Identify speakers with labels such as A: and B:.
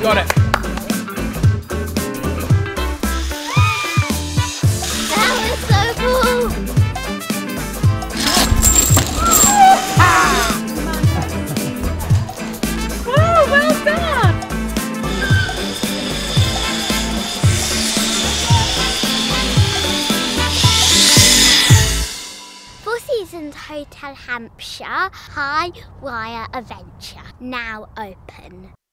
A: got it.
B: That was so cool.
C: Oh, well done.
B: Four Seasons Hotel Hampshire Highwire Adventure now open.